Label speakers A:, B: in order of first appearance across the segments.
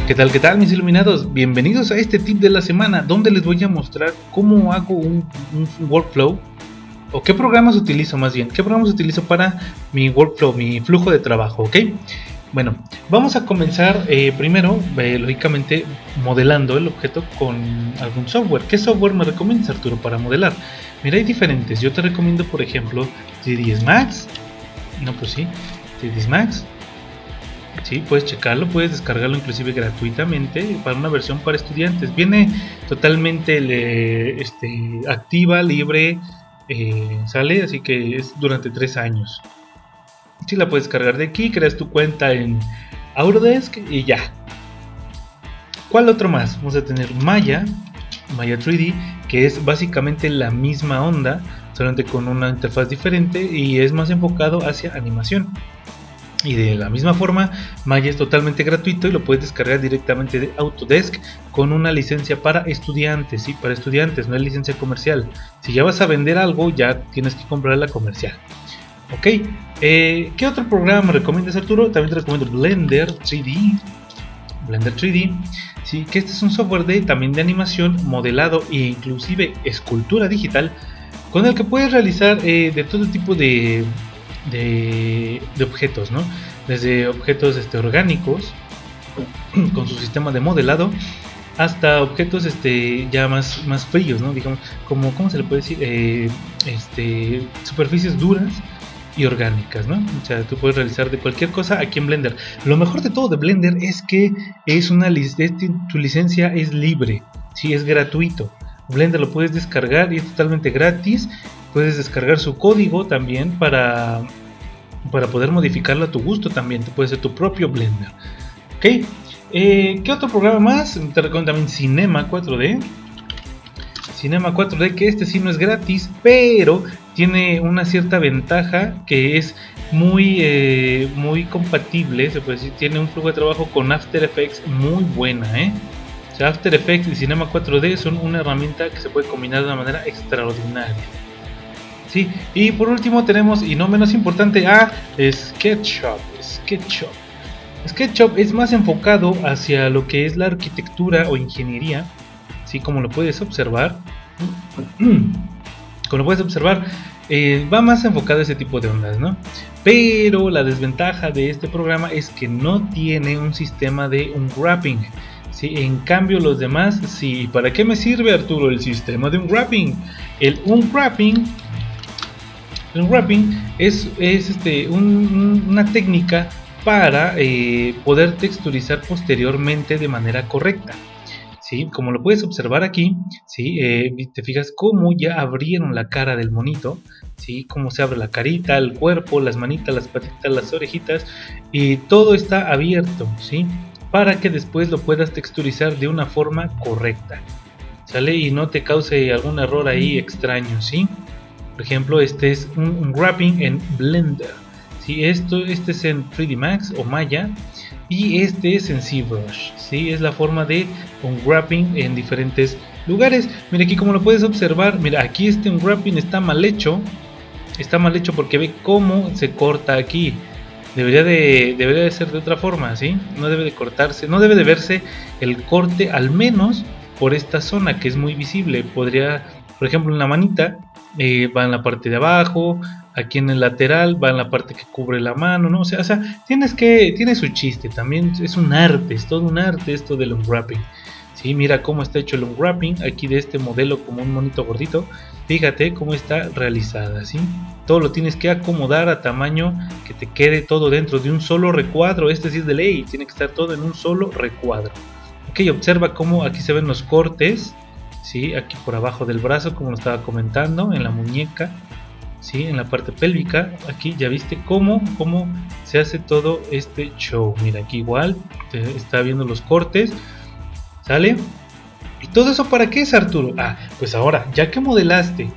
A: Qué tal mis iluminados? Bienvenidos a este tip de la semana donde les voy a mostrar cómo hago un workflow o qué programas utilizo más bien, qué programas utilizo para mi workflow, mi flujo de trabajo, ¿ok? Bueno, vamos a comenzar primero, lógicamente, modelando el objeto con algún software. ¿Qué software me recomiendas, Arturo, para modelar? Mira, hay diferentes. Yo te recomiendo, por ejemplo, 3ds Max. No, pues sí, 3ds Max. Sí, puedes checarlo, puedes descargarlo inclusive gratuitamente para una versión para estudiantes. Viene totalmente activa, libre, sale, así que es durante 3 años. Sí, la puedes cargar de aquí, creas tu cuenta en Autodesk y ya. ¿Cuál otro más? Vamos a tener Maya 3D, que es básicamente la misma onda, solamente con una interfaz diferente y es más enfocado hacia animación. Y de la misma forma, Maya es totalmente gratuito y lo puedes descargar directamente de Autodesk con una licencia para estudiantes, ¿sí? Para estudiantes, no es licencia comercial. Si ya vas a vender algo, ya tienes que comprar la comercial. Ok, ¿qué otro programa me recomiendas, Arturo? También te recomiendo Blender 3D. Blender 3D, ¿sí? Que este es un software también de animación, modelado e inclusive escultura digital, con el que puedes realizar de todo tipo de objetos, ¿no? Desde objetos orgánicos con su sistema de modelado hasta objetos ya más fríos, ¿no? Digamos, como ¿cómo se le puede decir? Superficies duras y orgánicas, ¿no? O sea, tú puedes realizar de cualquier cosa aquí en Blender. Lo mejor de todo de Blender es que tu licencia es libre, sí, es gratuito. Blender lo puedes descargar y es totalmente gratis. Puedes descargar su código también para poder modificarlo a tu gusto también. Tú puedes hacer tu propio Blender. Ok. ¿Qué otro programa más? Te recomiendo también Cinema 4D. Cinema 4D, que este sí no es gratis, pero tiene una cierta ventaja que es muy compatible, se puede decir. Tiene un flujo de trabajo con After Effects muy buena, O sea, After Effects y Cinema 4D son una herramienta que se puede combinar de una manera extraordinaria. Sí, y por último tenemos, y no menos importante, a SketchUp. SketchUp es más enfocado hacia lo que es la arquitectura o ingeniería, ¿sí? Como lo puedes observar. Va más enfocado a ese tipo de ondas, ¿no? Pero la desventaja de este programa es que no tiene un sistema de unwrapping. ¿Sí? En cambio los demás, sí. ¿Para qué me sirve, Arturo, el sistema de unwrapping? El unwrapping es una técnica para poder texturizar posteriormente de manera correcta. ¿Sí? Como lo puedes observar aquí, ¿sí? Te fijas cómo ya abrieron la cara del monito, ¿sí? Cómo se abre la carita, el cuerpo, las manitas, las patitas, las orejitas, y todo está abierto, ¿sí? Para que después lo puedas texturizar de una forma correcta, ¿sale? Y no te cause algún error ahí extraño, ¿sí? Por ejemplo, este es un wrapping en Blender, ¿sí? Este es en 3D Max o Maya, y este es en ZBrush, ¿sí? Es la forma de unwrapping en diferentes lugares. Mira aquí como lo puedes observar, mira aquí unwrapping está mal hecho porque ve cómo se corta aquí. Debería de ser de otra forma, ¿sí? No debe de cortarse, no debe de verse el corte, al menos por esta zona que es muy visible. Podría, por ejemplo, en la manita va en la parte de abajo, aquí en el lateral va en la parte que cubre la mano, ¿no? O sea, tiene su chiste, también es un arte, es todo un arte esto del unwrapping. Sí, mira cómo está hecho el unwrapping aquí de este modelo como un monito gordito. Fíjate cómo está realizada, ¿sí? Todo lo tienes que acomodar a tamaño que te quede todo dentro de un solo recuadro. Este sí es de ley, tiene que estar todo en un solo recuadro. Ok, observa cómo aquí se ven los cortes, ¿sí? Aquí por abajo del brazo, como lo estaba comentando, en la muñeca, ¿sí? En la parte pélvica. Aquí ya viste cómo se hace todo este show. Mira, aquí igual te está viendo los cortes, ¿sale? ¿Y todo eso para qué es, Arturo? Pues ahora, ya que modelaste,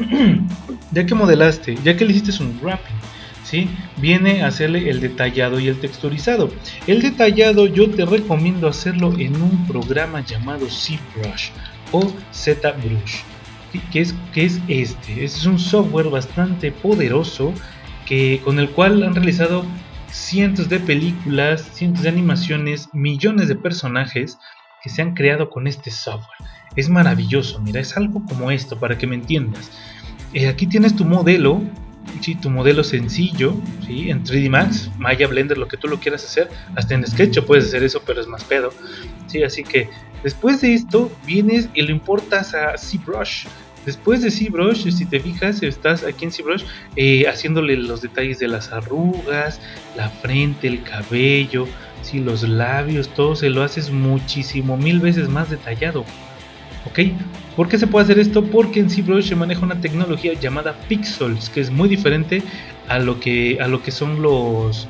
A: ya que le hiciste un wrapping, ¿sí? Viene a hacerle el detallado y el texturizado. El detallado yo te recomiendo hacerlo en un programa llamado ZBrush o ZBrush. ¿Qué es este? Es un software bastante poderoso con el cual han realizado cientos de películas, cientos de animaciones, millones de personajes que se han creado con este software. Es maravilloso, mira, es algo como esto, para que me entiendas. Aquí tienes tu modelo, ¿sí? Tu modelo sencillo, ¿sí? En 3D Max, Maya, Blender, lo que tú lo quieras hacer. Hasta en SketchUp puedes hacer eso, pero es más pedo, ¿sí? Así que después de esto vienes y lo importas a ZBrush. Después de ZBrush, si te fijas, estás aquí en ZBrush haciéndole los detalles de las arrugas, la frente, el cabello, ¿sí? Los labios, todo se lo haces muchísimo, 1000 veces más detallado. ¿Ok? ¿Por qué se puede hacer esto? Porque en ZBrush se maneja una tecnología llamada Pixels, que es muy diferente a lo que son los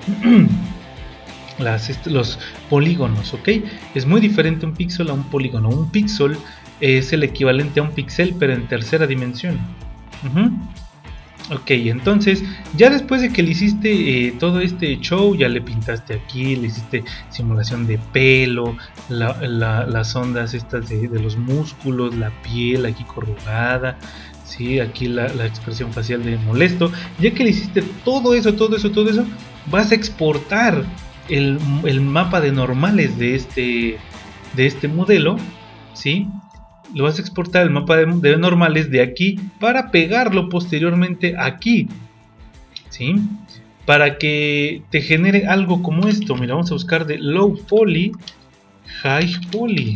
A: los polígonos, ¿ok? Es muy diferente un píxel a un polígono. Un píxel es el equivalente a un píxel, pero en tercera dimensión. Ok, entonces ya después de que le hiciste todo este show, ya le pintaste aquí, le hiciste simulación de pelo, las ondas estas de los músculos, la piel aquí corrugada, ¿sí? Aquí la expresión facial de molesto. Ya que le hiciste todo eso, vas a exportar el mapa de normales de este modelo, ¿sí? Lo vas a exportar el mapa de normales de aquí para pegarlo posteriormente aquí, ¿sí? Para que te genere algo como esto. Mira, vamos a buscar de Low Poly, High Poly.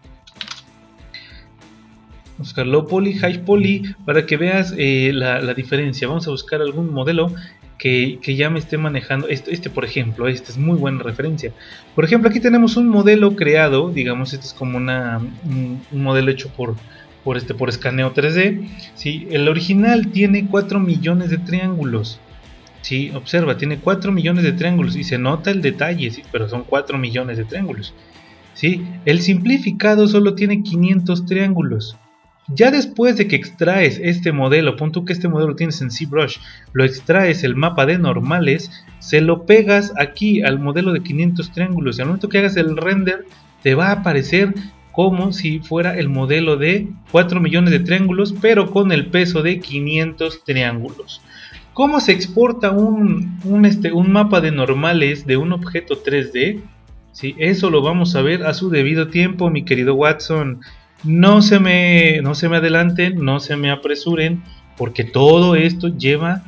A: Vamos a buscar Low Poly, High Poly para que veas la diferencia. Vamos a buscar algún modelo que ya me esté manejando. Este por ejemplo, este es muy buena referencia. Por ejemplo, aquí tenemos un modelo creado, digamos, este es como un modelo hecho por escaneo 3D, ¿sí? El original tiene 4 millones de triángulos, ¿sí? Observa, tiene 4 millones de triángulos y se nota el detalle, ¿sí? Pero son 4 millones de triángulos, ¿sí? El simplificado solo tiene 500 triángulos. Ya después de que extraes este modelo, pon tú que este modelo lo tienes en ZBrush, lo extraes el mapa de normales, se lo pegas aquí al modelo de 500 triángulos y al momento que hagas el render te va a aparecer como si fuera el modelo de 4 millones de triángulos, pero con el peso de 500 triángulos. ¿Cómo se exporta un mapa de normales de un objeto 3D? ¿Sí? Eso lo vamos a ver a su debido tiempo, mi querido Watson. No se me adelanten, no se me apresuren, porque todo esto lleva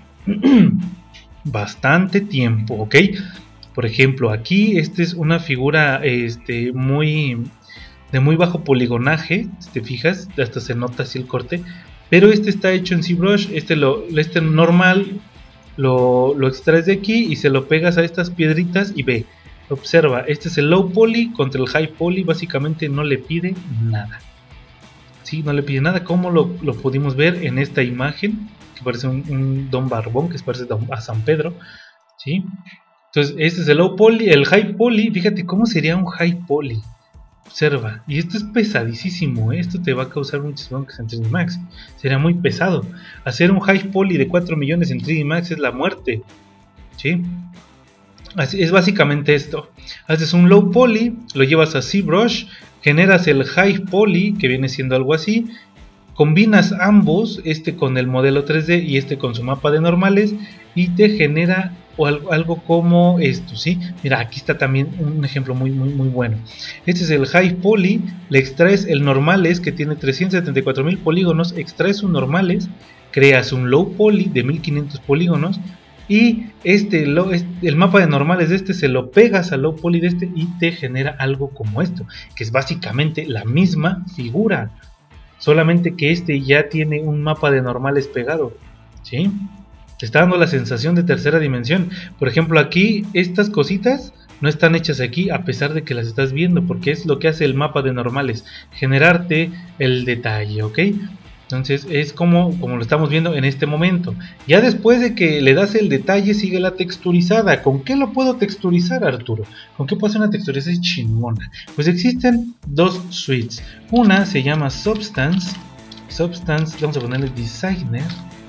A: bastante tiempo, ¿ok? Por ejemplo, aquí esta es una figura de muy bajo poligonaje, si te fijas, hasta se nota así el corte, pero este está hecho en ZBrush, este normal lo extraes de aquí y se lo pegas a estas piedritas y ve, observa, este es el Low Poly contra el High Poly, básicamente no le pide nada. Sí, no le pide nada, como lo pudimos ver en esta imagen, que parece un Don Barbón, que parece a San Pedro, ¿sí? Entonces, este es el Low Poly, el High Poly, fíjate cómo sería un High Poly, observa, y esto es pesadísimo, esto te va a causar muchos broncas en 3D Max, sería muy pesado, hacer un High Poly de 4 millones en 3D Max es la muerte, ¿sí? Así, es básicamente esto, haces un Low Poly, lo llevas a ZBrush, generas el High Poly, que viene siendo algo así, combinas ambos, este con el modelo 3D y este con su mapa de normales, y te genera algo como esto, ¿sí? Mira, aquí está también un ejemplo muy bueno. Este es el High Poly, le extraes el normales, que tiene 374.000 polígonos, extraes un normales, creas un Low Poly de 1500 polígonos, y el mapa de normales de este se lo pegas al Low Poly de este y te genera algo como esto, que es básicamente la misma figura, solamente que este ya tiene un mapa de normales pegado, ¿sí? Te está dando la sensación de tercera dimensión. Por ejemplo, aquí estas cositas no están hechas aquí a pesar de que las estás viendo, porque es lo que hace el mapa de normales, generarte el detalle, ¿ok? Entonces es como lo estamos viendo en este momento. Ya después de que le das el detalle sigue la texturizada. ¿Con qué lo puedo texturizar, Arturo? ¿Con qué puedo hacer una texturización chingona? Pues existen dos suites. Una se llama Substance, vamos a ponerle Designer.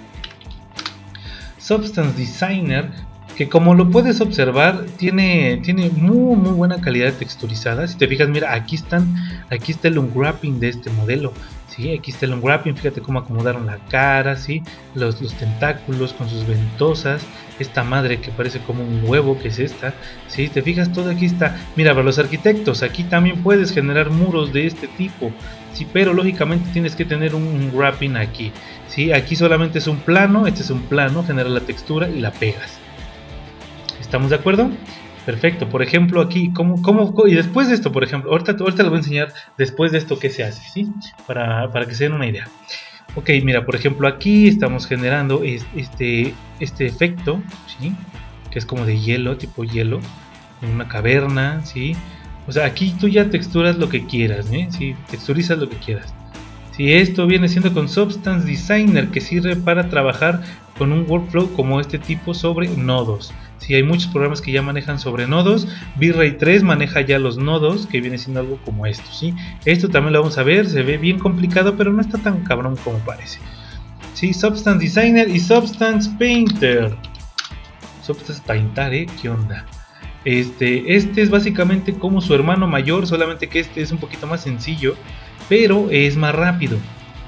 A: Substance Designer, que como lo puedes observar tiene muy buena calidad texturizada. Si te fijas, mira, aquí está el unwrapping de este modelo. ¿sí? Aquí está el unwrapping, fíjate cómo acomodaron la cara, ¿sí? Los tentáculos con sus ventosas, esta madre que parece como un huevo, que es esta, ¿sí? Te fijas, todo aquí está. Mira, para los arquitectos, aquí también puedes generar muros de este tipo, ¿sí? Pero lógicamente tienes que tener un unwrapping aquí, ¿sí? Aquí solamente es un plano, este es un plano, genera la textura y la pegas. ¿Estamos de acuerdo? Perfecto, por ejemplo aquí, y después de esto, por ejemplo, ahorita les voy a enseñar después de esto qué se hace, ¿sí? Para que se den una idea. Ok, mira, por ejemplo aquí estamos generando este efecto, ¿sí? Que es como de hielo, tipo hielo, en una caverna, ¿sí? O sea, aquí tú ya texturas lo que quieras, ¿eh? ¿Sí? Texturizas lo que quieras. Sí, esto viene siendo con Substance Designer, que sirve para trabajar con un workflow como este tipo sobre nodos. Sí, hay muchos programas que ya manejan sobre nodos. V-Ray 3 maneja ya los nodos, que viene siendo algo como esto, ¿sí? Esto también lo vamos a ver, se ve bien complicado, pero no está tan cabrón como parece. Sí, Substance Designer y Substance Painter. Substance Painter, ¿qué onda? Este es básicamente como su hermano mayor, solamente que este es un poquito más sencillo, pero es más rápido.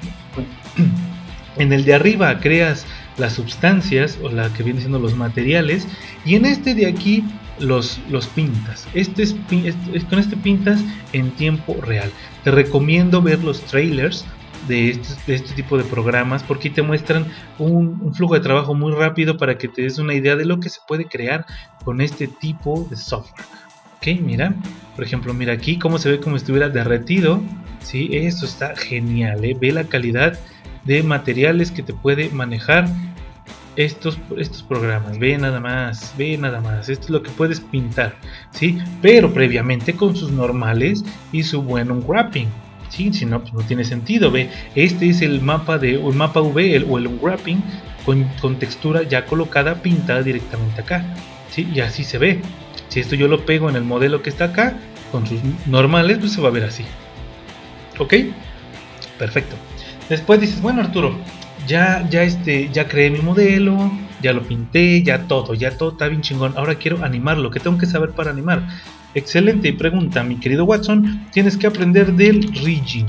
A: En el de arriba creas las sustancias o la que vienen siendo los materiales, y en este de aquí los pintas. Con este pintas en tiempo real. Te recomiendo ver los trailers de este tipo de programas, porque te muestran un flujo de trabajo muy rápido para que te des una idea de lo que se puede crear con este tipo de software. Ok, mira, por ejemplo, mira aquí cómo se ve como si estuviera derretido. Sí, esto está genial, ¿eh? Ve la calidad de materiales que te puede manejar estos programas. Ve nada más, esto es lo que puedes pintar, ¿sí? Pero previamente con sus normales y su buen unwrapping, ¿sí? Si no, pues no tiene sentido. Ve, este es el mapa V o el unwrapping con textura ya colocada, pintada directamente acá, ¿sí? Y así se ve. Si esto yo lo pego en el modelo que está acá con sus normales, pues se va a ver así. ¿Ok? Perfecto. Después dices, bueno, Arturo, ya creé mi modelo, ya lo pinté, ya todo está bien chingón. Ahora quiero animarlo. ¿Qué tengo que saber para animar? Excelente pregunta, mi querido Watson. Tienes que aprender del rigging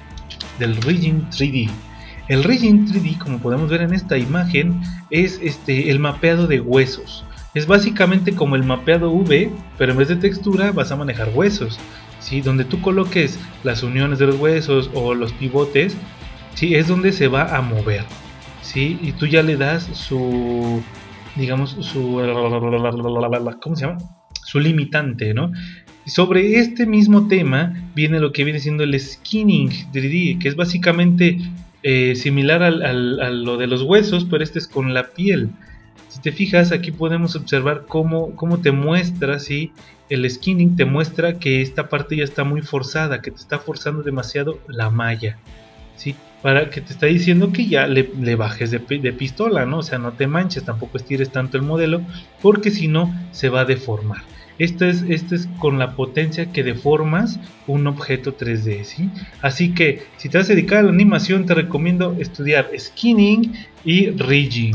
A: 3D. El rigging 3D, como podemos ver en esta imagen, es el mapeado de huesos. Es básicamente como el mapeado V, pero en vez de textura vas a manejar huesos, ¿sí? Donde tú coloques las uniones de los huesos o los pivotes, ¿sí? Es donde se va a mover, ¿sí? Y tú ya le das su, digamos, ¿cómo se llama? Su limitante, ¿no? Y sobre este mismo tema viene lo que viene siendo el skinning 3D, que es básicamente similar a lo de los huesos, pero este es con la piel. Si te fijas, aquí podemos observar cómo te muestra, ¿sí? El skinning te muestra que esta parte ya está muy forzada, que te está forzando demasiado la malla, ¿sí? Para que te está diciendo que ya le bajes de pistola, ¿no? O sea, no te manches, tampoco estires tanto el modelo, porque si no se va a deformar. Esto es con la potencia que deformas un objeto 3D, ¿sí? Así que si te vas a dedicar a la animación, te recomiendo estudiar skinning y rigging.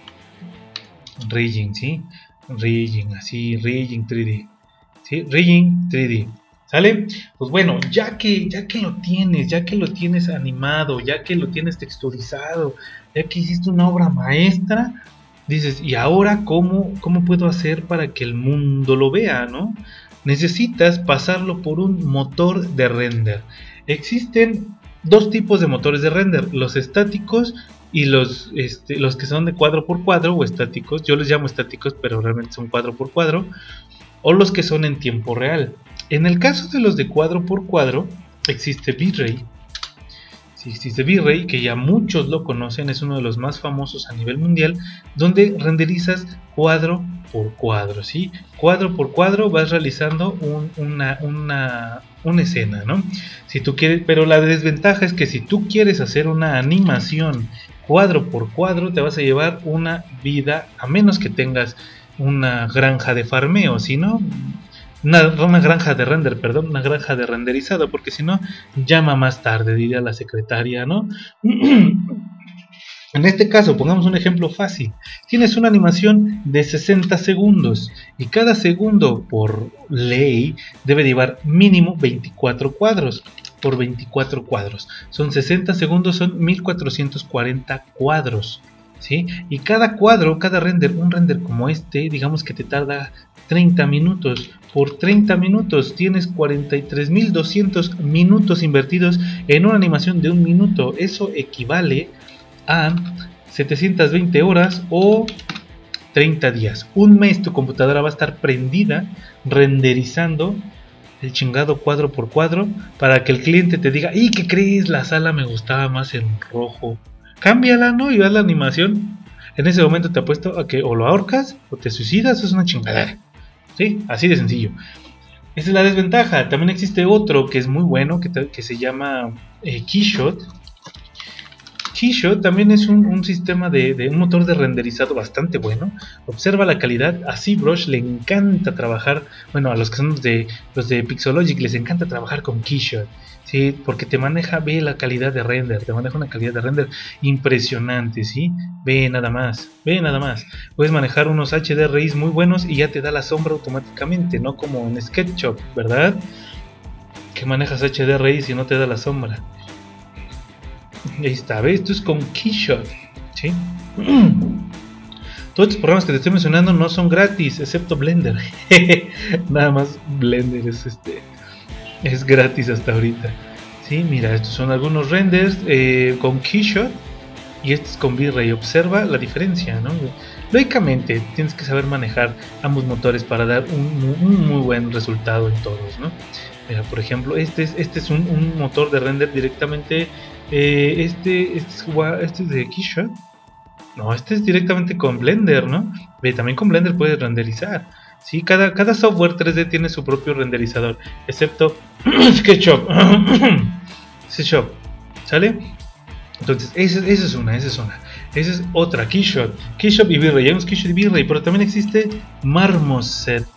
A: Rigging, ¿sí? Rigging 3D, ¿sí? Rigging 3D, ¿sale? Pues bueno, ya que lo tienes animado, ya que lo tienes texturizado, ya que hiciste una obra maestra, dices, ¿y ahora cómo puedo hacer para que el mundo lo vea, no? Necesitas pasarlo por un motor de render. Existen dos tipos de motores de render, los estáticos y los que son de cuadro por cuadro o estáticos. Yo les llamo estáticos, pero realmente son cuadro por cuadro, o los que son en tiempo real. En el caso de los de cuadro por cuadro existe V-Ray. Sí, existe V-Ray, que ya muchos lo conocen, es uno de los más famosos a nivel mundial, donde renderizas cuadro por cuadro, ¿sí? Cuadro por cuadro vas realizando una escena, ¿no? Si tú quieres, pero la desventaja es que si tú quieres hacer una animación cuadro por cuadro, te vas a llevar una vida, a menos que tengas una granja de farmeo, si no, una granja de render, perdón, una granja de renderizado, porque si no, llama más tarde, diría la secretaria, ¿no? En este caso, pongamos un ejemplo fácil. Tienes una animación de 60 segundos y cada segundo por ley debe llevar mínimo 24 cuadros. por 24 cuadros. Son 60 segundos, son 1440 cuadros. ¿Sí? Y cada cuadro, cada render, un render como este, digamos que te tarda 30 minutos. Por 30 minutos tienes 43.200 minutos invertidos en una animación de un minuto. Eso equivale a 720 horas o 30 días. Un mes tu computadora va a estar prendida renderizando el chingado cuadro por cuadro para que el cliente te diga: ¿y qué crees? La sala me gustaba más en rojo. Cámbiala, ¿no? Y haz la animación. En ese momento te apuesto a que o lo ahorcas o te suicidas. Eso es una chingadera. ¿Sí? Así de sencillo. Esa es la desventaja. También existe otro que es muy bueno, que se llama Keyshot. Keyshot también es un sistema de un motor de renderizado bastante bueno. Observa la calidad. A ZBrush le encanta trabajar, bueno, a los que son los de Pixologic les encanta trabajar con Keyshot. ¿Sí? Porque te maneja, ve la calidad de render, te maneja una calidad de render impresionante, ¿sí? Ve nada más. Puedes manejar unos HDRIs muy buenos y ya te da la sombra automáticamente, no como en SketchUp, ¿verdad? Que manejas HDRIs y no te da la sombra. Ahí está, ¿ves? Esto es con Keyshot, ¿sí? Todos estos programas que te estoy mencionando no son gratis, excepto Blender. Nada más Blender es gratis hasta ahorita. Sí, mira, estos son algunos renders con Keyshot y estos con V-Ray. Observa la diferencia, ¿no? Lógicamente tienes que saber manejar ambos motores para dar un muy buen resultado en todos, ¿no? Mira, por ejemplo, este es un motor de render directamente. Este es de Keyshot. No, este es directamente con Blender, ¿no? También con Blender puedes renderizar. Sí, cada software 3D tiene su propio renderizador, excepto SketchUp. SketchUp, ¿sale? Entonces, esa es una. Esa es otra, Keyshot y V-Ray. Ya vemos Keyshot y V-Ray, pero también existe Marmoset.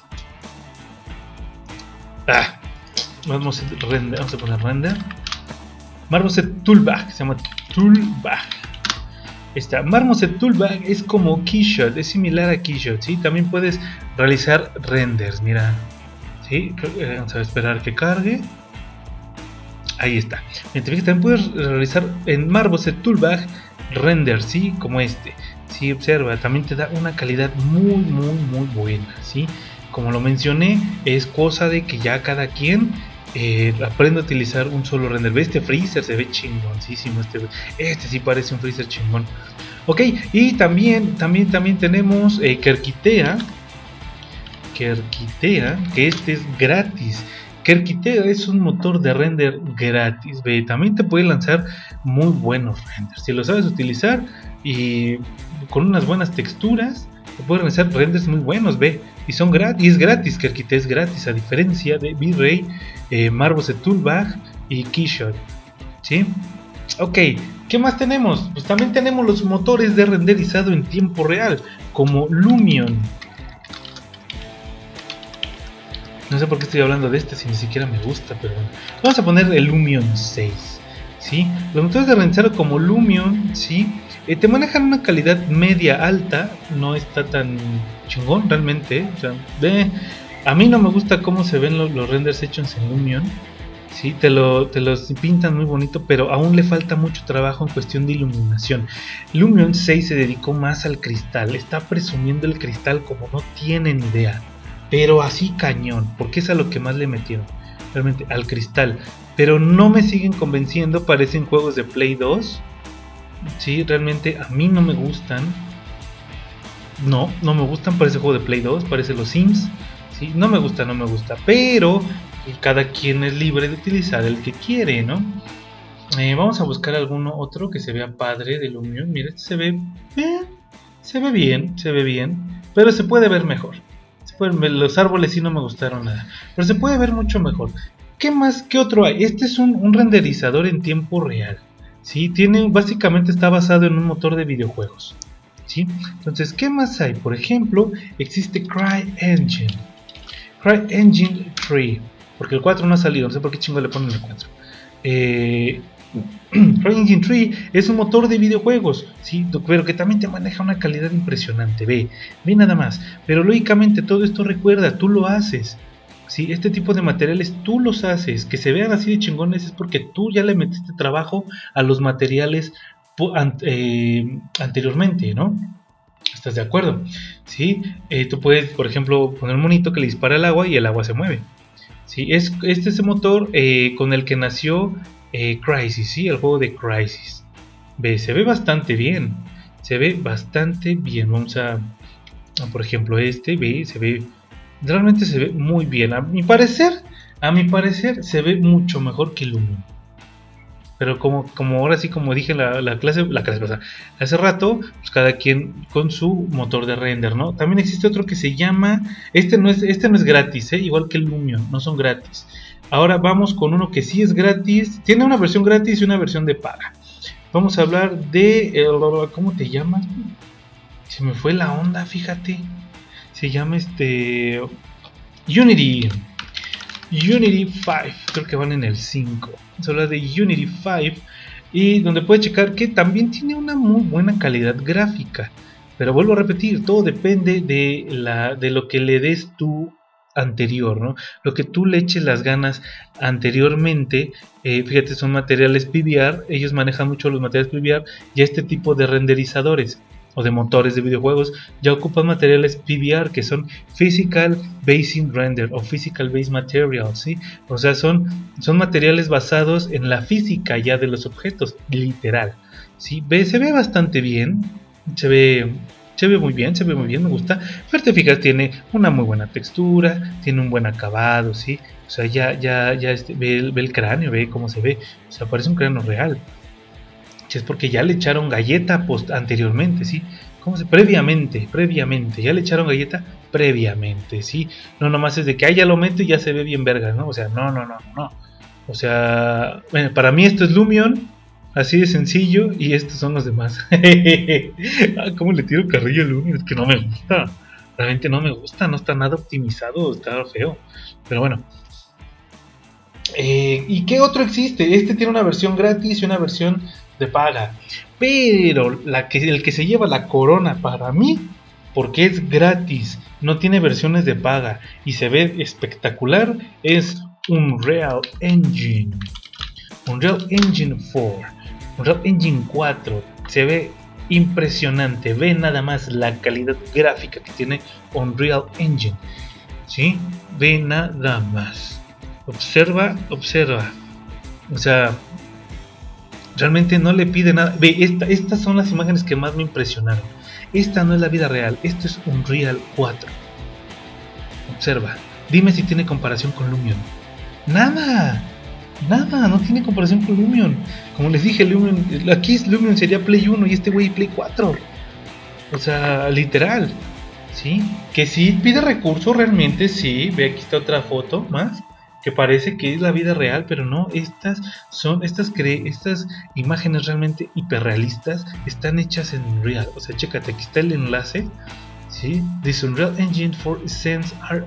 A: Marmoset Render, vamos a poner Render. Marmoset Toolbag, se llama Toolbag. Esta Marmoset Toolbag es como Keyshot, es similar a Keyshot, ¿sí? También puedes realizar renders, mira, ¿sí? Vamos a esperar que cargue. Ahí está. También puedes realizar en Marmoset Toolbag renders, ¿sí? Como este, ¿sí? Observa, también te da una calidad muy buena, ¿sí? Como lo mencioné, es cosa de que ya cada quien aprende a utilizar un solo render. ¿Ves? Este freezer se ve chingoncísimo. Este sí parece un freezer chingón. Ok, y también tenemos Kerkitea, que este es gratis. Kerkitea es un motor de render gratis. Ve, también te puede lanzar muy buenos renders. Si lo sabes utilizar y con unas buenas texturas, te puede realizar renders muy buenos. Ve, y son gratis. Y es gratis. Kerkitea es gratis, a diferencia de V-Ray, Marmoset Toolbag y Keyshot, ¿sí? Ok, ¿qué más tenemos? Pues también tenemos los motores de renderizado en tiempo real, como Lumion. No sé por qué estoy hablando de este si ni siquiera me gusta, pero bueno. Vamos a poner el Lumion 6, ¿sí? Los motores de renderizado como Lumion, ¿sí? Te manejan una calidad media alta, no está tan chingón realmente. O sea, a mí no me gusta cómo se ven los renders hechos en Lumion. Sí, te los pintan muy bonito, pero aún le falta mucho trabajo en cuestión de iluminación. Lumion 6 se dedicó más al cristal, está presumiendo el cristal como no tienen idea, pero así cañón, porque es a lo que más le metieron, realmente al cristal. Pero no me siguen convenciendo, parecen juegos de Play 2. Sí, realmente a mí no me gustan. No me gustan, parece juego de Play 2, parece los Sims. Sí, no me gusta, pero cada quien es libre de utilizar el que quiere, ¿no? Vamos a buscar alguno otro que se vea padre de Lumion. Mira, este se ve bien, pero se puede ver mejor. Los árboles sí no me gustaron nada, pero se puede ver mucho mejor. ¿Qué más? ¿Qué otro hay? Este es un renderizador en tiempo real. ¿Sí? Básicamente está basado en un motor de videojuegos. ¿Sí? Entonces, ¿qué más hay? Por ejemplo, existe CryEngine 3, porque el 4 no ha salido, no sé por qué chingo le ponen el 4. CryEngine 3 es un motor de videojuegos, ¿sí? Pero que también te maneja una calidad impresionante. Ve nada más. Pero lógicamente todo esto, recuerda, tú lo haces. Sí, este tipo de materiales tú los haces, que se vean así de chingones es porque tú ya le metiste trabajo a los materiales anteriormente, ¿no? ¿Estás de acuerdo? Sí, tú puedes, por ejemplo, poner un monito que le dispara el agua y el agua se mueve. Sí, este es el motor con el que nació Crysis, sí, el juego de Crysis. Se ve bastante bien, se ve bastante bien. Vamos por ejemplo, realmente se ve muy bien. A mi parecer se ve mucho mejor que Lumion. Pero como ahora sí, como dije la clase pasada, hace rato, pues cada quien con su motor de render, ¿no? También existe otro que se llama, este no es gratis, igual que el Lumion, no son gratis. Ahora vamos con uno que sí es gratis, tiene una versión gratis y una versión de paga. Vamos a hablar de, ¿cómo te llamas? Se me fue la onda, fíjate. Se llama Unity 5, creo que van en el 5. Vamos a hablar de Unity 5 y donde puedes checar que también tiene una muy buena calidad gráfica. Pero vuelvo a repetir, todo depende de lo que le des tú anterior, ¿no? Lo que tú le eches las ganas anteriormente. Fíjate, son materiales PBR, ellos manejan mucho los materiales PBR y este tipo de renderizadores o de motores de videojuegos ya ocupan materiales PBR, que son Physical Basic Render o Physical Base Materials, ¿sí? O sea, son materiales basados en la física ya de los objetos, literal, ¿sí? Se ve bastante bien, se ve muy bien, me gusta. Pero te fijas, tiene una muy buena textura, tiene un buen acabado, ¿sí? O sea, ve el cráneo, ve cómo se ve, o sea, parece un cráneo real. Es porque ya le echaron galleta anteriormente, ¿sí? Previamente, ya le echaron galleta previamente, ¿sí? No nomás es de que ya lo meto y ya se ve bien verga, ¿no? O sea, no. O sea, bueno, para mí esto es Lumion, así de sencillo, y estos son los demás. ¿Cómo le tiro carrillo a Lumion? Es que no me gusta, realmente no me gusta, no está nada optimizado, está feo, pero bueno. ¿Y qué otro existe? Este tiene una versión gratis y una versión de paga, pero el que se lleva la corona para mí, porque es gratis, no tiene versiones de paga y se ve espectacular, es Unreal Engine 4, se ve impresionante, ve nada más la calidad gráfica que tiene Unreal Engine, ¿sí? Ve nada más, observa, o sea, realmente no le pide nada. Ve, estas son las imágenes que más me impresionaron. Esta no es la vida real, esto es Unreal 4. Observa, dime si tiene comparación con Lumion. Nada, no tiene comparación con Lumion. Como les dije, Lumion sería Play 1 y este güey Play 4. O sea, literal, ¿sí? Que sí pide recursos realmente, sí. Ve, aquí está otra foto más, que parece que es la vida real, pero no, estas imágenes realmente hiperrealistas están hechas en Unreal. O sea, chécate, aquí está el enlace, ¿sí? This Unreal Engine 4 scenes are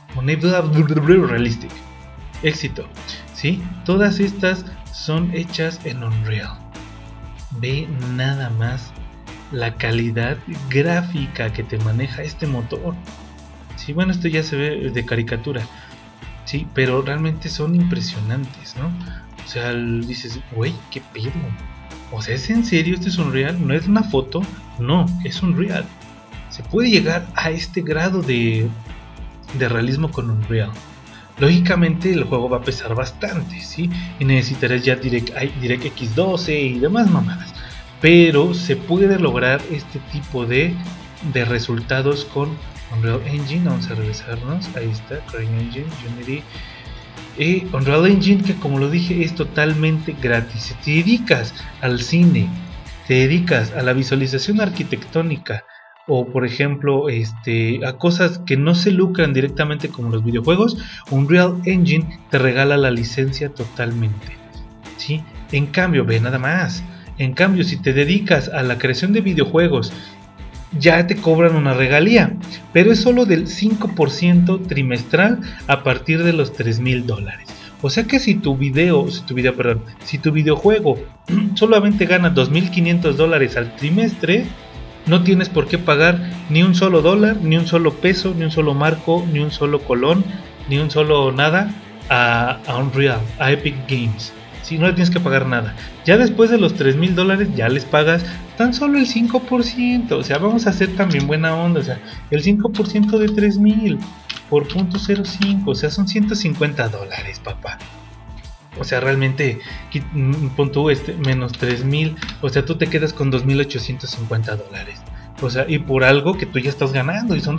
A: realistic. Éxito, ¿sí? Todas estas son hechas en Unreal. Ve nada más la calidad gráfica que te maneja este motor. Sí, bueno, esto ya se ve de caricatura. Sí, pero realmente son impresionantes, ¿no? O sea, dices, güey, ¿qué pedo? O sea, ¿es en serio? ¿Este es Unreal? ¿No es una foto? No, es Unreal. Se puede llegar a este grado de realismo con Unreal. Lógicamente el juego va a pesar bastante, ¿sí? Y necesitarás ya DirectX 12 y demás mamadas. Pero se puede lograr este tipo de resultados con Unreal Engine. Vamos a regresarnos, ahí está, CryEngine, Unity, Unreal Engine, que como lo dije es totalmente gratis. Si te dedicas al cine, te dedicas a la visualización arquitectónica o por ejemplo a cosas que no se lucran directamente como los videojuegos, Unreal Engine te regala la licencia totalmente, ¿sí? En cambio, ve nada más, si te dedicas a la creación de videojuegos, ya te cobran una regalía, pero es solo del 5% trimestral a partir de los $3,000. O sea que si tu videojuego solamente gana $2,500 al trimestre, no tienes por qué pagar ni un solo dólar, ni un solo peso, ni un solo marco, ni un solo colón ni un solo nada a Unreal, a Epic Games. Si no le tienes que pagar nada. Ya después de los $3,000 ya les pagas tan solo el 5%. O sea, vamos a hacer también buena onda. O sea, el 5% de 3,000 por .05. O sea, son $150, papá. O sea, realmente, pon tú menos 3,000. O sea, tú te quedas con $2,850. O sea, y por algo que tú ya estás ganando. Y son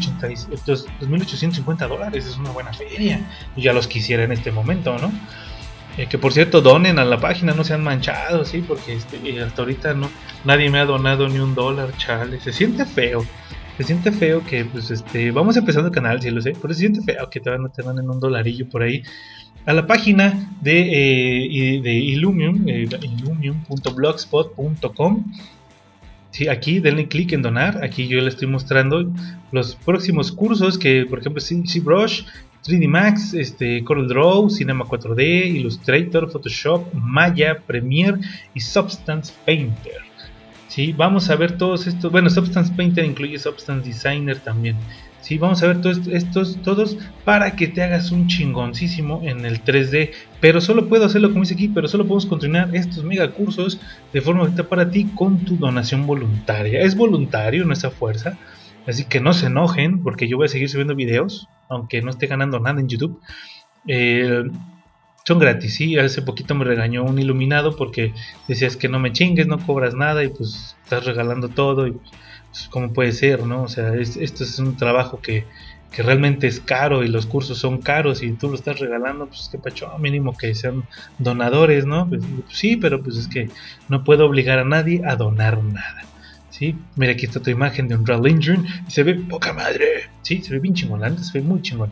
A: $2,850. Es una buena feria. Yo ya los quisiera en este momento, ¿no? Que por cierto, donen a la página, no sean manchados, ¿sí? Porque hasta ahorita nadie me ha donado ni $1, chale. Se siente feo que, pues, vamos empezando el canal, sí lo sé, pero se siente feo que te donen $1 por ahí a la página de Illumium, illumium.blogspot.com. Sí, aquí denle clic en donar. Aquí yo les estoy mostrando los próximos cursos que, por ejemplo, ZBrush, 3D Max, CorelDRAW, Cinema 4D, Illustrator, Photoshop, Maya, Premiere y Substance Painter. ¿Sí? Vamos a ver todos estos. Bueno, Substance Painter incluye Substance Designer también. ¿Sí? Vamos a ver todos para que te hagas un chingoncísimo en el 3D. Pero solo puedo hacerlo como dice aquí, pero solo podemos continuar estos mega cursos de forma directa para ti con tu donación voluntaria. Es voluntario, no es a fuerza. Así que no se enojen, porque yo voy a seguir subiendo videos, aunque no esté ganando nada en YouTube. Son gratis, sí. Hace poquito me regañó un iluminado porque decías que no me chingues, no cobras nada y pues estás regalando todo. Y pues, ¿cómo puede ser, no? O sea, esto es un trabajo que realmente es caro y los cursos son caros y tú lo estás regalando, pues qué pacho, mínimo que sean donadores, ¿no? Pues, sí, pero pues es que no puedo obligar a nadie a donar nada. ¿Sí? Mira, aquí está tu imagen de Unreal Engine y se ve poca madre. Sí, se ve bien chingón, se ve muy chingón.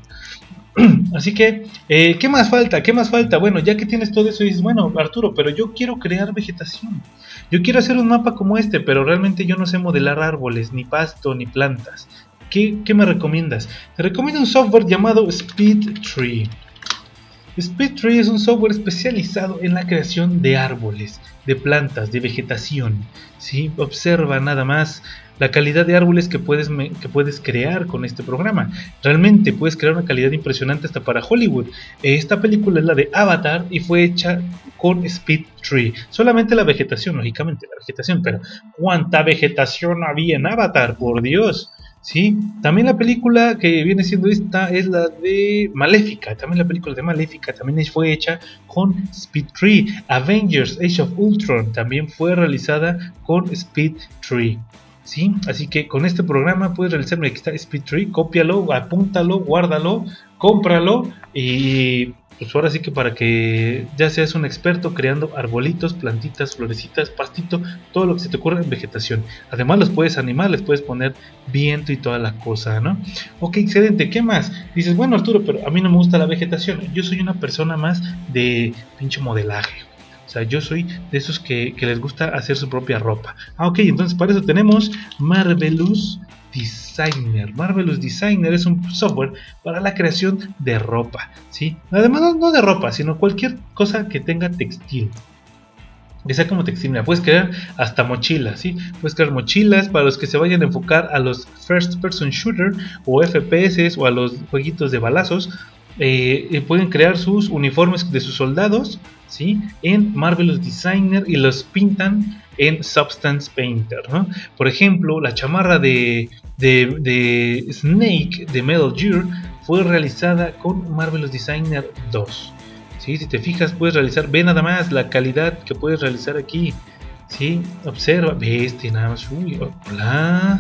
A: Así que, ¿qué más falta? ¿Qué más falta? Bueno, ya que tienes todo eso y dices, bueno, Arturo, pero yo quiero crear vegetación. Yo quiero hacer un mapa como pero realmente yo no sé modelar árboles, ni pasto, ni plantas. ¿Qué me recomiendas? Te recomiendo un software llamado SpeedTree. SpeedTree es un software especializado en la creación de árboles, de plantas, de vegetación. ¿Sí? Observa nada más la calidad de árboles que puedes crear con este programa. Realmente puedes crear una calidad impresionante hasta para Hollywood. Esta película es la de Avatar y fue hecha con SpeedTree. Solamente la vegetación, lógicamente, la vegetación, pero ¿cuánta vegetación había en Avatar? Por Dios. Sí, también la película que viene siendo esta es la de Maléfica. También la película de Maléfica también fue hecha con SpeedTree. Avengers Age of Ultron también fue realizada con SpeedTree. ¿Sí? Así que con este programa puedes realizar, aquí está SpeedTree, cópialo, apúntalo, guárdalo, cómpralo y pues ahora sí que para que ya seas un experto creando arbolitos, plantitas, florecitas, pastito, todo lo que se te ocurra en vegetación. Además los puedes animar, les puedes poner viento y toda la cosa, ¿no? Ok, excelente, ¿qué más? Dices, bueno Arturo, pero a mí no me gusta la vegetación, yo soy una persona más de pinche modelaje. O sea, yo soy de esos que les gusta hacer su propia ropa. Ok, entonces para eso tenemos Marvelous Designer. Marvelous Designer es un software para la creación de ropa, ¿sí? Además no de ropa, sino cualquier cosa que tenga textil. Que sea como textil, mira, puedes crear hasta mochilas, ¿sí? Puedes crear mochilas para los que se vayan a enfocar a los First Person Shooter o FPS o a los jueguitos de balazos. Pueden crear sus uniformes de sus soldados, ¿sí? En Marvelous Designer y los pintan en Substance Painter, ¿no? Por ejemplo, la chamarra de Snake de Metal Gear fue realizada con Marvelous Designer 2. ¿Sí? Si te fijas, puedes realizar, ve nada más la calidad que puedes realizar aquí. ¿Sí? Observa, ve nada más. Uy, hola.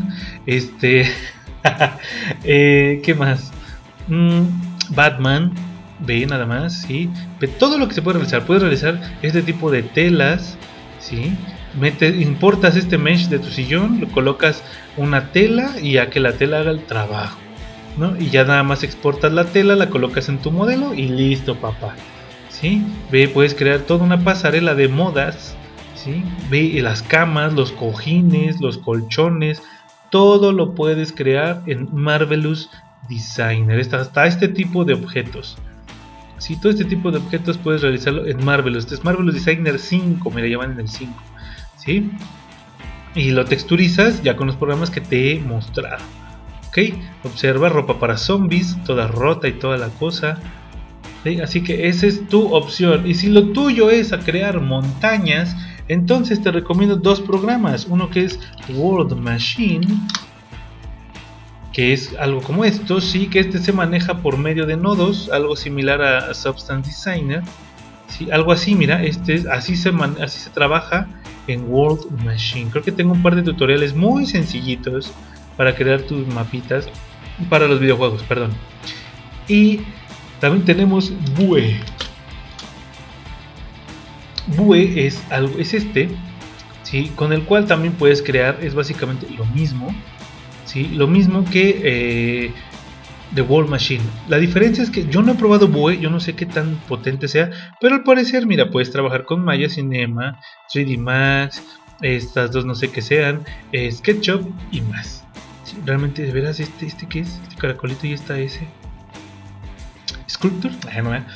A: ¿Qué más? Batman, ve nada más, ¿sí? Ve todo lo que se puede realizar. Puedes realizar este tipo de telas, ¿sí? Importas este mesh de tu sillón, lo colocas una tela y a que la tela haga el trabajo, ¿no? Y ya nada más exportas la tela, la colocas en tu modelo y listo, papá, ¿sí? Ve, puedes crear toda una pasarela de modas, ¿sí? Ve las camas, los cojines, los colchones, todo lo puedes crear en Marvelous Designer, hasta este tipo de objetos. Sí, todo este tipo de objetos puedes realizarlo en Marvelous. Este es Marvelous Designer 5, mira, ya van en el 5. ¿Sí? Y lo texturizas ya con los programas que te he mostrado. Ok, observa, ropa para zombies, toda rota y toda la cosa. ¿Sí? Así que esa es tu opción. Y si lo tuyo es a crear montañas, entonces te recomiendo dos programas. Uno que es World Machine, que es algo como esto, sí, que este se maneja por medio de nodos, algo similar a Substance Designer, sí, algo así, mira, así se trabaja en World Machine. Creo que tengo un par de tutoriales muy sencillitos para crear tus mapitas para los videojuegos, perdón. Y también tenemos Vue. Vue es este, sí, con el cual también puedes crear, es básicamente lo mismo. ¿Sí? Lo mismo que The World Machine. La diferencia es que yo no he probado Vue, yo no sé qué tan potente sea, pero al parecer, mira, puedes trabajar con Maya Cinema, 3D Max, estas dos no sé qué sean, SketchUp y más. ¿Sí? Realmente, de veras, ¿este qué es? Este caracolito y esta S. Sculpture,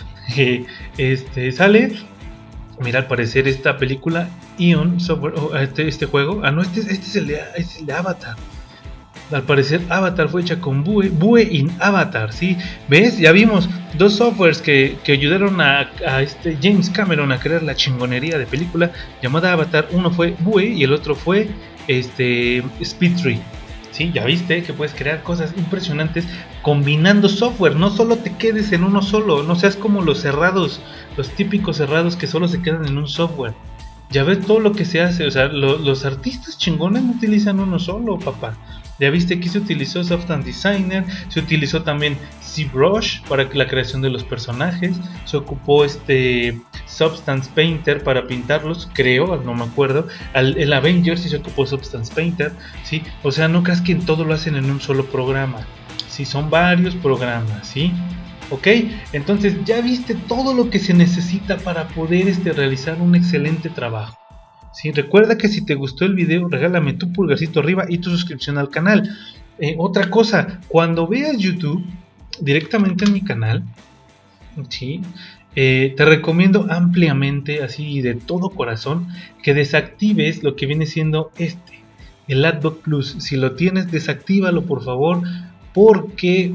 A: sale. Mira, al parecer esta película Ion Software, este juego, no, este es el de Avatar. Al parecer Avatar fue hecha con Vue in Avatar, ¿sí? ¿Ves? Ya vimos dos softwares que ayudaron a James Cameron a crear la chingonería de película llamada Avatar. Uno fue Vue y el otro fue SpeedTree. ¿Sí? Ya viste que puedes crear cosas impresionantes combinando software. No solo te quedes en uno solo, no seas como los cerrados, los típicos cerrados que solo se quedan en un software. Ya ves todo lo que se hace, o sea, los artistas chingones no utilizan uno solo, papá. Ya viste, aquí se utilizó Substance Designer, se utilizó también ZBrush para la creación de los personajes, se ocupó Substance Painter para pintarlos, creo, no me acuerdo. El Avengers sí se ocupó Substance Painter, ¿sí? O sea, no creas que todo lo hacen en un solo programa, sí, son varios programas, ¿sí? Ok, entonces ya viste todo lo que se necesita para poder realizar un excelente trabajo. Sí, recuerda que si te gustó el video, regálame tu pulgarcito arriba y tu suscripción al canal. Otra cosa, cuando veas YouTube directamente en mi canal, ¿sí? Te recomiendo ampliamente, así de todo corazón, que desactives lo que viene siendo el Adblock Plus. Si lo tienes, desactívalo por favor, porque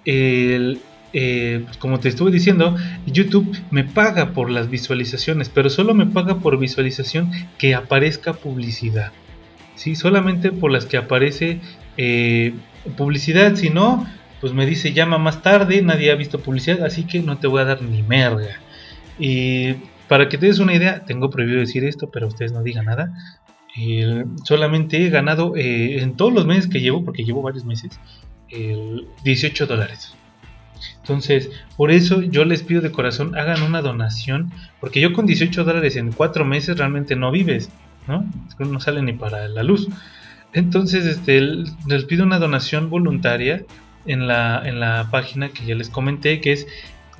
A: pues como te estuve diciendo, YouTube me paga por las visualizaciones, pero solo me paga por visualización que aparezca publicidad, ¿sí? Solamente por las que aparece publicidad. Si no, pues me dice llama más tarde, nadie ha visto publicidad, así que no te voy a dar ni merga. Y para que te des una idea, tengo prohibido decir esto, pero ustedes no digan nada. Solamente he ganado en todos los meses que llevo, porque llevo varios meses, $18. Entonces, por eso yo les pido de corazón, hagan una donación, porque yo con $18 en 4 meses realmente no vives, ¿no? No sale ni para la luz. Entonces, les pido una donación voluntaria en la página que ya les comenté, que es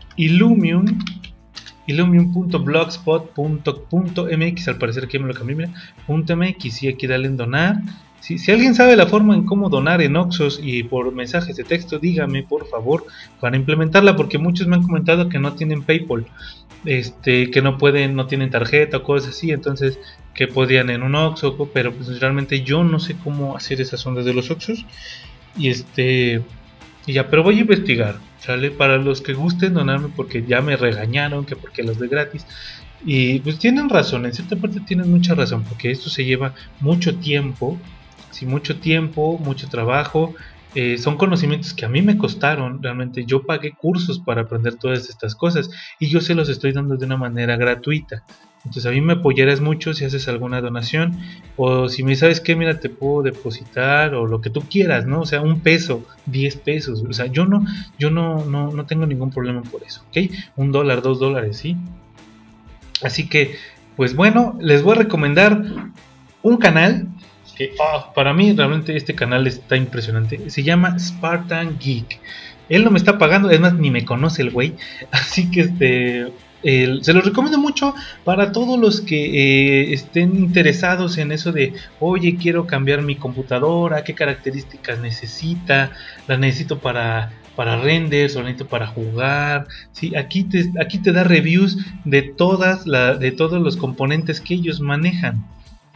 A: illumium.blogspot.mx. Al parecer aquí me lo cambié, mira, .mx, y aquí dale en donar. Si alguien sabe la forma en cómo donar en Oxxos y por mensajes de texto, dígame por favor para implementarla, porque muchos me han comentado que no tienen PayPal, que no tienen tarjeta o cosas así, entonces que podían en un Oxxo, pero pues realmente yo no sé cómo hacer esas ondas de los Oxxos y ya, pero voy a investigar, ¿sale? Para los que gusten donarme, porque ya me regañaron que porque los de gratis. Y pues tienen razón, en cierta parte tienen mucha razón, porque esto se lleva mucho tiempo. Sí, mucho tiempo, mucho trabajo, son conocimientos que a mí me costaron. Realmente yo pagué cursos para aprender todas estas cosas y yo se los estoy dando de una manera gratuita. Entonces a mí me apoyarás mucho si haces alguna donación, o si me sabes que mira, te puedo depositar o lo que tú quieras, ¿no? O sea, $1, $10, o sea, yo no tengo ningún problema por eso, ¿ok? $1, $2, ¿sí? Así que, pues bueno, les voy a recomendar un canal que para mí realmente este canal está impresionante. Se llama Spartan Geek. Él no me está pagando, es más, ni me conoce el güey. Así que se los recomiendo mucho para todos los que estén interesados en eso de, oye, quiero cambiar mi computadora, qué características necesita, la necesito para renders o la necesito para jugar. ¿Sí? Aquí te da reviews de todos los componentes que ellos manejan.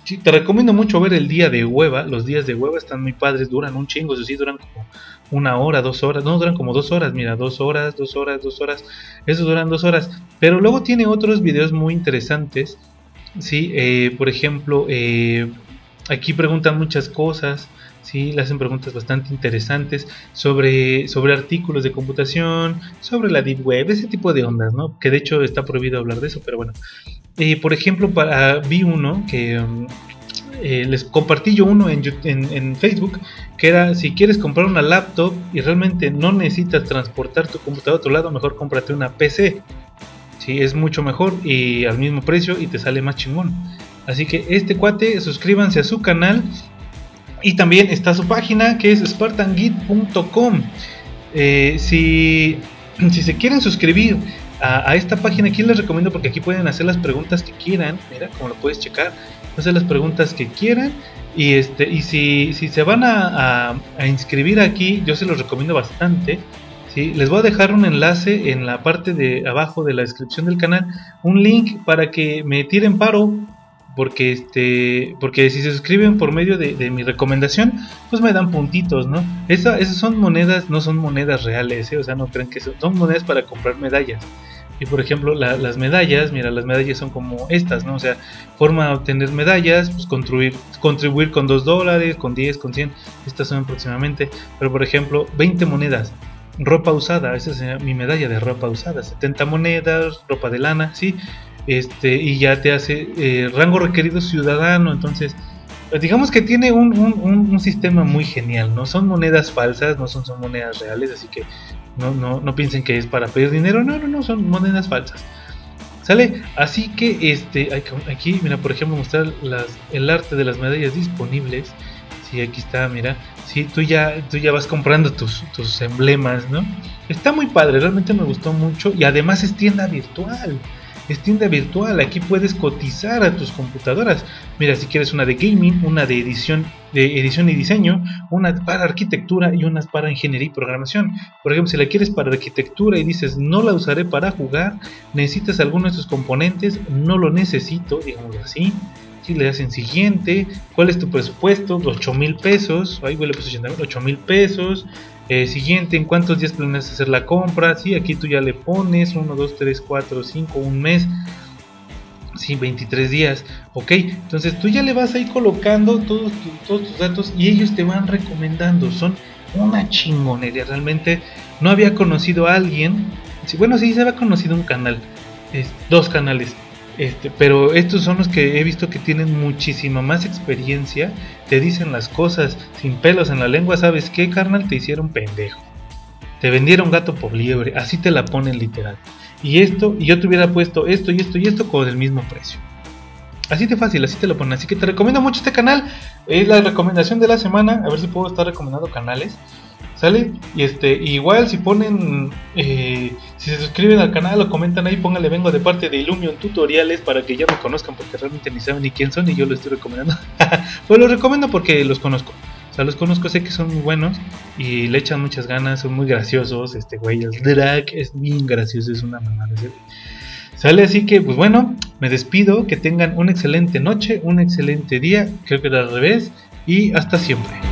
A: Sí, te recomiendo mucho ver el día de hueva. Los días de hueva están muy padres, duran un chingo, eso sí, duran como 1 hora, 2 horas, no, duran como 2 horas, mira, 2 horas, 2 horas, 2 horas, esos duran 2 horas. Pero luego tiene otros videos muy interesantes, sí, por ejemplo, aquí preguntan muchas cosas, sí, le hacen preguntas bastante interesantes sobre artículos de computación, sobre la deep web, ese tipo de ondas, ¿no? Que de hecho está prohibido hablar de eso, pero bueno. Por ejemplo, vi uno que les compartí yo uno en Facebook, que era: si quieres comprar una laptop y realmente no necesitas transportar tu computadora a otro lado, mejor cómprate una PC. Sí, es mucho mejor y al mismo precio y te sale más chingón. Así que este cuate, suscríbanse a su canal. Y también está su página, que es spartangit.com. Si se quieren suscribir a esta página, aquí les recomiendo, porque aquí pueden hacer las preguntas que quieran. Mira, como lo puedes checar, hacer las preguntas que quieran. Y si se van a inscribir aquí, yo se los recomiendo bastante. ¿Sí? Les voy a dejar un enlace en la parte de abajo de la descripción del canal, un link para que me tiren paro. Porque si se suscriben por medio de mi recomendación, pues me dan puntitos, ¿no? Esas son monedas, no son monedas reales, ¿eh? O sea, no crean que son monedas para comprar medallas. Y por ejemplo, las medallas, mira, las medallas son como estas, ¿no? O sea, forma de obtener medallas, pues contribuir con $2, con 10, con 100, estas son aproximadamente. Pero por ejemplo, 20 monedas, ropa usada, esa es mi medalla de ropa usada, 70 monedas, ropa de lana, ¿sí? Y ya te hace rango requerido ciudadano. Entonces, digamos que tiene un sistema muy genial, no son monedas falsas, no son monedas reales, así que no piensen que es para pedir dinero, no, son monedas falsas, ¿sale? Así que aquí, mira, por ejemplo, mostrar el arte de las medallas disponibles. Sí, aquí está, mira, sí, tú ya vas comprando tus emblemas, ¿no? Está muy padre, realmente me gustó mucho, y además es tienda virtual. Aquí puedes cotizar a tus computadoras. Mira, si quieres una de gaming, una de edición y diseño, una para arquitectura y unas para ingeniería y programación. Por ejemplo, si la quieres para arquitectura y dices: no la usaré para jugar, necesitas alguno de sus componentes, no lo necesito, digámoslo así. Si le hacen siguiente, ¿cuál es tu presupuesto? 8,000 pesos. Ahí le puse 8,000 pesos. Siguiente, ¿en cuántos días planeas hacer la compra? Sí, aquí tú ya le pones 1, 2, 3, 4, 5, un mes. Sí, 23 días. Ok, entonces tú ya le vas ahí colocando todos tus datos y ellos te van recomendando. Son una chingonería. Realmente no había conocido a alguien. Bueno, sí, se había conocido un canal. 2 canales. Pero estos son los que he visto que tienen muchísima más experiencia. Te dicen las cosas sin pelos en la lengua. ¿Sabes qué, carnal? Te hicieron pendejo, te vendieron gato por liebre, así te la ponen literal. Y yo te hubiera puesto esto y esto y esto con el mismo precio. Así de fácil, así te lo ponen. Así que te recomiendo mucho este canal. Es la recomendación de la semana. A ver si puedo estar recomendando canales, ¿sale? Y igual si ponen, si se suscriben al canal o comentan ahí, pónganle: vengo de parte de Illumion Tutoriales, para que ya me conozcan, porque realmente ni saben ni quién son y yo lo estoy recomendando. Pues los recomiendo porque los conozco. O sea, los conozco, sé que son muy buenos y le echan muchas ganas, son muy graciosos. Güey, el drag es bien gracioso, es una mamada. ¿Sale? Así que, pues bueno, me despido. Que tengan una excelente noche, un excelente día. Creo que era al revés. Y hasta siempre.